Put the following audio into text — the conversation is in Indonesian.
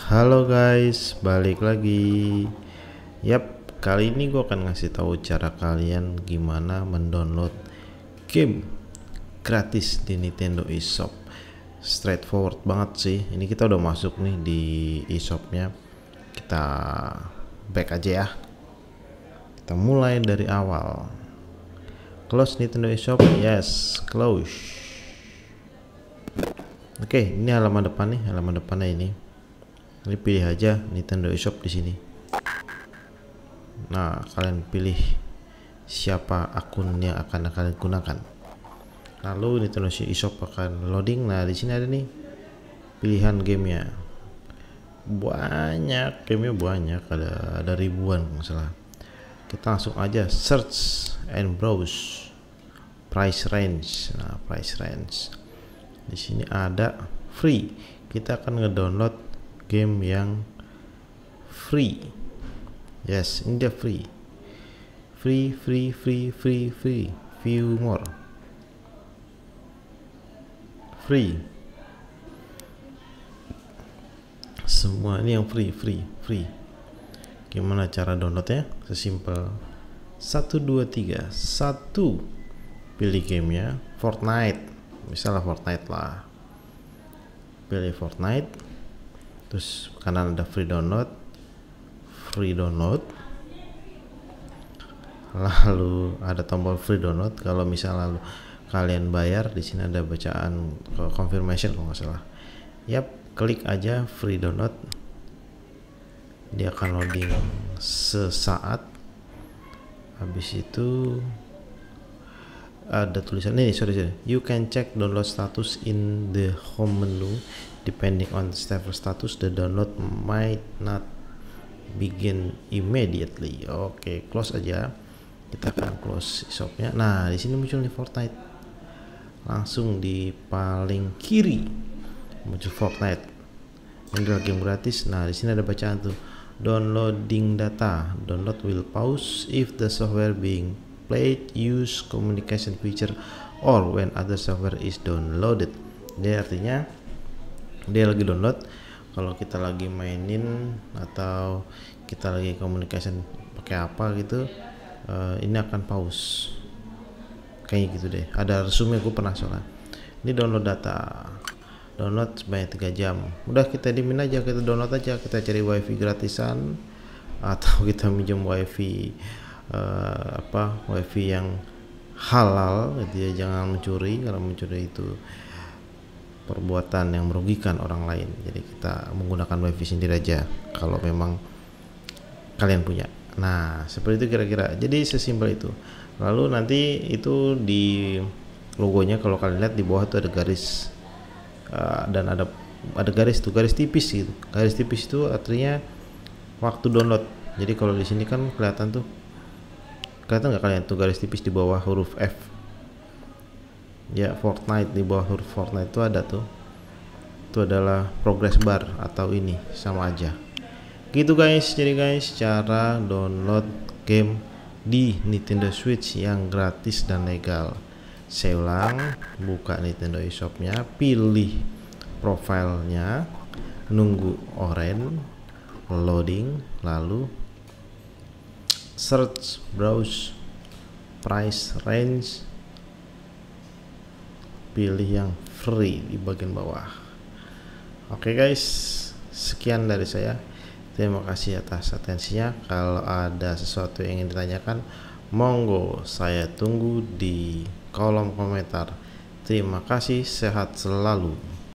Halo guys, balik lagi. Kali ini gue akan ngasih tahu cara kalian gimana mendownload game gratis di Nintendo eShop. Straightforward banget sih. Ini kita udah masuk nih di eShopnya. Kita back aja ya. Kita mulai dari awal. Close Nintendo eShop, yes, close. Oke, ini halaman depan nih, halaman depannya ini. Ini pilih aja Nintendo eShop di sini. Nah, kalian pilih siapa akun yang akan kalian gunakan. Lalu Nintendo eShop akan loading. Nah, di sini ada nih pilihan gamenya. Banyak gamenya, banyak, ada ribuan masalah. Kita langsung aja search and browse price range. Nah, price range. Di sini ada free. Kita akan ngedownload game yang free. Yes, ini dia free. Free. View more. Free. Semua ini yang free. Gimana cara downloadnya? Sesimpel 1 2 3. 1, pilih gamenya Fortnite. Misalnya Fortnite lah. Pilih Fortnite. Terus kanan ada free download. Lalu ada tombol free download. Kalau misalnya kalian bayar, di sini ada bacaan confirmation kalau nggak salah. Klik aja free download. Dia akan loading sesaat. Habis itu ada tulisan ini, sorry. You can check download status in the home menu. Depending on the server status, the download might not begin immediately. Oke, close aja. Kita akan close shopnya. Nah, di sini muncul nih Fortnite. Langsung di paling kiri muncul Fortnite. Ini adalah game gratis. Nah, di sini ada bacaan tuh. Downloading data. Download will pause if the software being played use communication feature or when other software is downloaded. Jadi artinya dia lagi download. Kalau kita lagi mainin atau kita lagi communication pakai apa gitu, ini akan pause kayak gitu deh. Ada resume, gue pernah soalnya. Ini download data, download sebanyak 3 jam. Udah, kita diemin aja, kita download aja. Kita cari wifi gratisan atau kita minjem wifi wifi yang halal. Dia jangan mencuri. Kalau mencuri itu perbuatan yang merugikan orang lain. Jadi kita menggunakan wifi sendiri aja kalau memang kalian punya. Nah, seperti itu kira-kira. Jadi sesimpel itu. Lalu nanti itu di logonya, kalau kalian lihat di bawah itu ada garis, dan ada garis tuh, garis tipis gitu. Garis tipis itu artinya waktu download. Jadi kalau di sini kan kelihatan nggak kalian tuh garis tipis di bawah huruf F? Ya, Fortnite di bawah huruf Fortnite itu ada tuh. Itu adalah progress bar atau ini, sama aja. Gitu guys. Jadi guys, cara download game di Nintendo Switch yang gratis dan legal. Saya ulang, buka Nintendo eShopnya, pilih profilnya, nunggu orange loading, lalu search browse price range, pilih yang free di bagian bawah. Oke guys, sekian dari saya. Terima kasih atas atensinya. Kalau ada sesuatu yang ingin ditanyakan, monggo saya tunggu di kolom komentar. Terima kasih, sehat selalu.